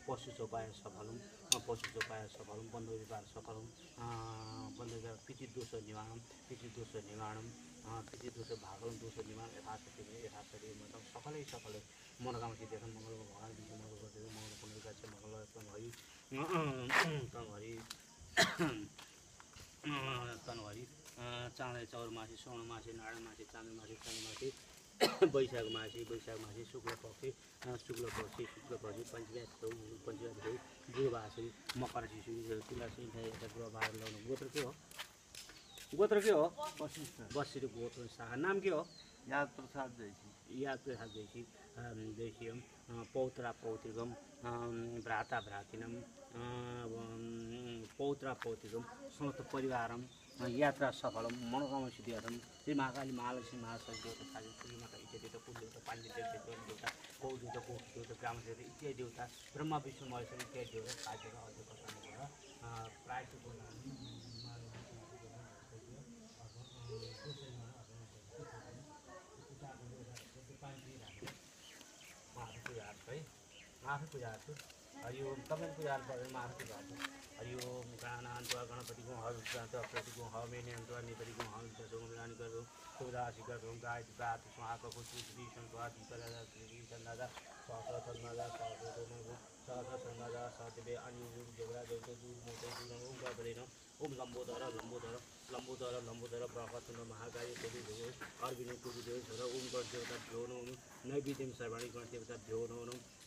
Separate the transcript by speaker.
Speaker 1: पशुचोपाय सफलम पशुचोपाय सफलम बन्धविवाह सफलम बन्धविवाह पितृदोष निवारणम पितृदोष भागलम दोष निवारण यथाशक्ति मतलब सकलै मनोकामना सिद्ध्यर्थम मङ्गल भगवान् विष्णु मङ्गल पुण्यकास्य मङ्गल तनहरि तनहरि चाँडै चौरमासी श्रवणमासी नारायणमासी चाँदमासी चन्द्रमासी वैशाखमासी शुक्लपक्षी पञ्चव्याध गुरुवासी मकर शिशु तुलासी ग्रहबार लगाउनु गोत्र के हो बसिर गोत्र शाखा नाम के हो याद प्रसाद जैसी देशियम पौत्रा पौत्रिकम भ्राता भ्रातिनम पौत्रा पौत्रिकम समस्त परिवारम यात्रा सफलम मनोकामना सिद्ध्यर्थम श्री महाकाली महालक्ष्मी महासरस्वती देवता काली श्री माता इत्यादि देवता कुल देवता पाण्डित देवता गौ देवता कोष देवता ग्राम देवता इत्यादि देवता ब्रह्मा विष्णु महेश्वर इत्यादि देवता कार्यका अध्यक्ष गर्नुभयो प्रायः माफी पूजा गर्छु हरिओम तपाईँ पूजा गर्नु माफी पूजा गर्छु हरिओम गणानान्त्वा गणपतिको हरुत्रान्त्वा प्रतिको हमेनेन्त्वा नेपालीको हमेरानी गर्छौँ शिवराशि गर्छौँ गाय गात सुहाको पुत्री सन्त्वा दीपराजा चन्दाजा सहस्रचन्दाजा सहस्रचन्दाजा सदेवे अनि देवरा जौतो दूर मोटो दूर ओम गरेन ओम लम्बोदर ब्रह्मचन्द्र महाकाय देवी देव अर्बिने पुरी देव छोरा ओम गण देवता भ्यो नौनु नैवेद्यम सर्वाणी गण देवता भ्यो नौनु